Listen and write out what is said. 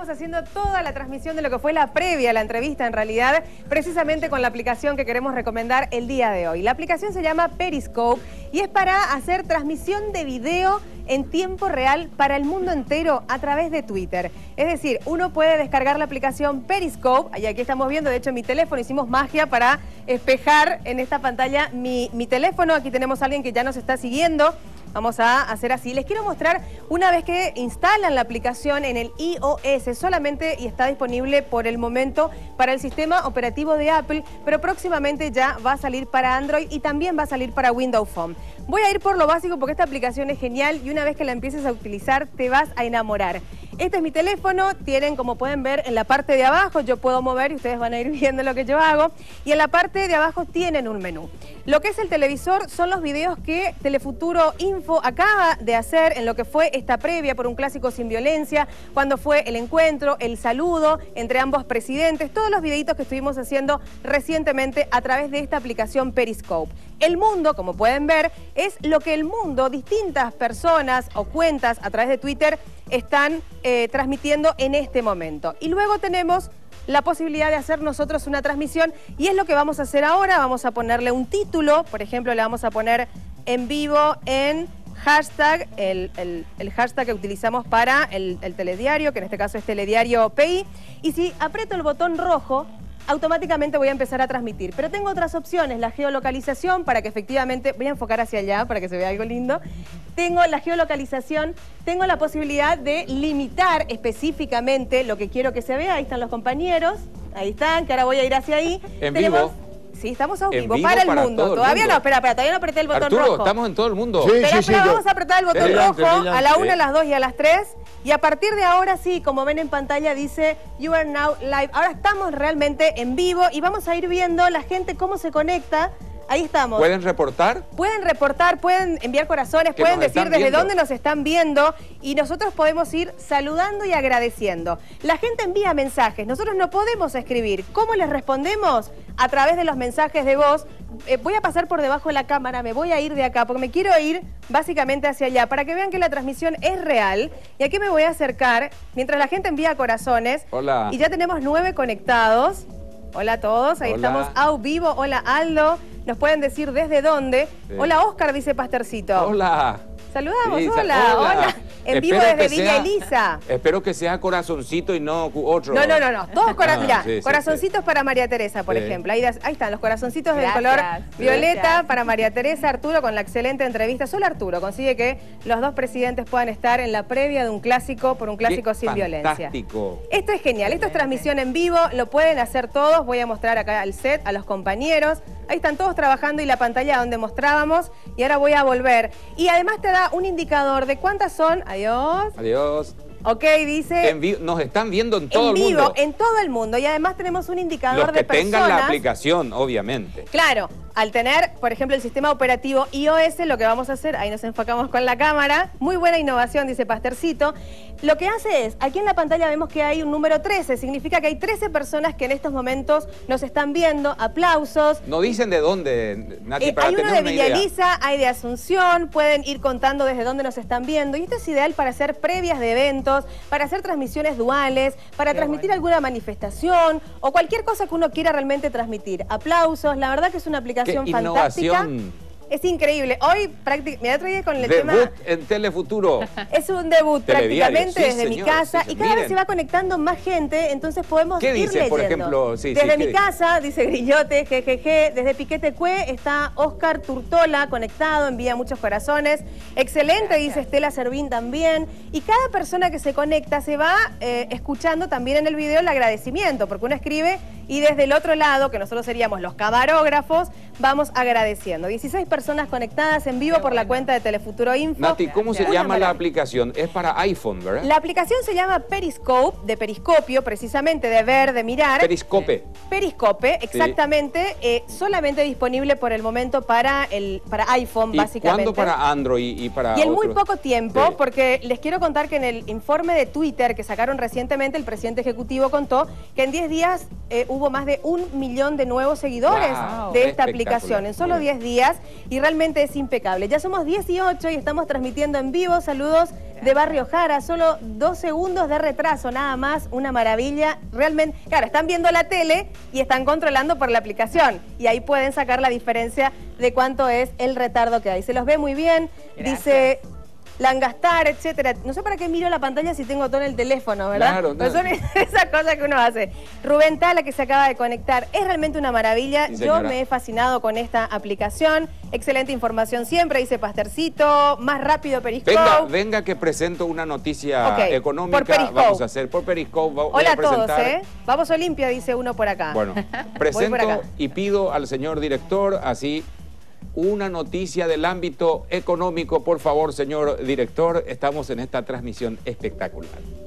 estamos haciendo toda la transmisión de lo que fue la previa a la entrevista, en realidad, precisamente con la aplicación que queremos recomendar el día de hoy. La aplicación se llama Periscope y es para hacer transmisión de video en tiempo real para el mundo entero a través de Twitter. Es decir, uno puede descargar la aplicación Periscope, y aquí estamos viendo, de hecho en mi teléfono hicimos magia para espejar en esta pantalla mi teléfono. Aquí tenemos a alguien que ya nos está siguiendo. Vamos a hacer así. Les quiero mostrar una vez que instalan la aplicación en el iOS solamente, y está disponible por el momento para el sistema operativo de Apple, pero próximamente ya va a salir para Android y también va a salir para Windows Phone. Voy a ir por lo básico porque esta aplicación es genial y una vez que la empieces a utilizar te vas a enamorar. Este es mi teléfono, tienen, como pueden ver, en la parte de abajo yo puedo mover y ustedes van a ir viendo lo que yo hago, y en la parte de abajo tienen un menú. Lo que es el televisor son los videos que Telefuturo Info acaba de hacer en lo que fue esta previa por un clásico sin violencia, cuando fue el encuentro, el saludo entre ambos presidentes, todos los videitos que estuvimos haciendo recientemente a través de esta aplicación Periscope. El mundo, como pueden ver, es lo que el mundo, distintas personas o cuentas a través de Twitter están transmitiendo en este momento. Y luego tenemos la posibilidad de hacer nosotros una transmisión, y es lo que vamos a hacer ahora. Vamos a ponerle un título, por ejemplo, le vamos a poner en vivo en hashtag, el hashtag que utilizamos para el telediario, que en este caso es Telediario PI, y si aprieto el botón rojo, automáticamente voy a empezar a transmitir. Pero tengo otras opciones, la geolocalización, para que efectivamente, voy a enfocar hacia allá para que se vea algo lindo. Tengo la geolocalización, tengo la posibilidad de limitar específicamente lo que quiero que se vea. Ahí están los compañeros, ahí están, que ahora voy a ir hacia ahí. En vivo. Sí, estamos en vivo para el mundo. Todavía no, espera, todavía no apreté el botón Arturo, rojo. Estamos en todo el mundo. Sí, Espera, vamos a apretar el botón rojo a la 1, a las 2 y a las 3. Y a partir de ahora sí, como ven en pantalla, dice You are now live. Ahora estamos realmente en vivo y vamos a ir viendo la gente cómo se conecta. Ahí estamos. ¿Pueden reportar? Pueden reportar, pueden enviar corazones, pueden decir desde dónde nos están viendo, y nosotros podemos ir saludando y agradeciendo. La gente envía mensajes, nosotros no podemos escribir. ¿Cómo les respondemos? A través de los mensajes de voz. Voy a pasar por debajo de la cámara, me voy a ir de acá, porque me quiero ir básicamente hacia allá, para que vean que la transmisión es real. Y aquí me voy a acercar, mientras la gente envía corazones. Hola. Y ya tenemos 9 conectados. Hola a todos, ahí estamos a vivo. Hola Aldo, nos pueden decir desde dónde. Sí. Hola Oscar, dice Pastorcito. Hola. Saludamos, sí, hola. En vivo desde Villa Elisa. Espero que sea corazoncito y no otro. No. Todos mirá, sí, corazoncitos para María Teresa, por ejemplo. Ahí están los corazoncitos del color violeta para María Teresa. Arturo, con la excelente entrevista. Solo Arturo consigue que los dos presidentes puedan estar en la previa de un clásico, por un clásico sin violencia. Fantástico. Esto es genial, esto es transmisión en vivo, lo pueden hacer todos. Voy a mostrar acá al set, a los compañeros. Ahí están todos trabajando y la pantalla donde mostrábamos. Y ahora voy a volver. Y además te da un indicador de cuántas son. Adiós. Adiós. Ok, dice... Nos están viendo en todo el mundo. En vivo, en todo el mundo. Y además tenemos un indicador de personas... Los que tengan la aplicación, obviamente. Claro. Al tener, por ejemplo, el sistema operativo iOS, lo que vamos a hacer, ahí nos enfocamos con la cámara, muy buena innovación, dice Pastorcito. Lo que hace es, aquí en la pantalla vemos que hay un número 13, significa que hay 13 personas que en estos momentos nos están viendo, aplausos. ¿No dicen de dónde, Nati, para hay tener uno de una Villa idea? Elisa, hay de Asunción, pueden ir contando desde dónde nos están viendo, y esto es ideal para hacer previas de eventos, para hacer transmisiones duales, para transmitir alguna manifestación, o cualquier cosa que uno quiera realmente transmitir. Aplausos, la verdad que es una aplicación fantástica. Es increíble. Hoy, me otro con el tema... Debut en Telefuturo. Es un debut prácticamente desde mi casa. Sí, y cada vez se va conectando más gente, entonces podemos ir leyendo. ¿Qué dice, por ejemplo? Desde mi casa, dice Grillote, jejeje. Desde Piquete Cue está Oscar Turtola conectado, envía muchos corazones. Excelente, dice Estela Servín también. Y cada persona que se conecta se va escuchando también en el video el agradecimiento, porque uno escribe y desde el otro lado, que nosotros seríamos los camarógrafos, vamos agradeciendo. 16 personas conectadas en vivo por la cuenta de Telefuturo Info. Nati, ¿cómo se llama la aplicación? Es para iPhone, ¿verdad? La aplicación se llama Periscope, de periscopio, precisamente, de ver, de mirar. Periscope. Periscope, exactamente. Sí. Solamente disponible por el momento para iPhone, básicamente. ¿Cuándo para Android y para Y en muy otros? poco tiempo, porque les quiero contar que en el informe de Twitter que sacaron recientemente, el presidente ejecutivo contó que en 10 días hubo hubo más de 1 millón de nuevos seguidores Wow, de esta espectacular. aplicación en solo 10 días y realmente es impecable. Ya somos 18 y estamos transmitiendo en vivo. Saludos de Barrio Jara, solo 2 segundos de retraso, nada más, una maravilla. Realmente, claro, están viendo la tele y están controlando por la aplicación y ahí pueden sacar la diferencia de cuánto es el retardo que hay. Se los ve muy bien, Gracias. dice Langastar, etcétera. No sé para qué miro la pantalla si tengo todo en el teléfono, ¿verdad? Claro, Pero son esas cosas que uno hace. Rubén Tala, que se acaba de conectar, es realmente una maravilla. Sí, Yo señora. me he fascinado con esta aplicación. Excelente información siempre, dice Pastercito. Más rápido Periscope. Venga que presento una noticia Ok, económica. por Periscope. Vamos a hacer por Periscope. Voy Hola a a todos, presentar. ¿eh? Vamos Olimpia, dice uno por acá. Bueno, Voy por presento acá. y pido al señor director, así, una noticia del ámbito económico. Por favor, señor director, estamos en esta transmisión espectacular.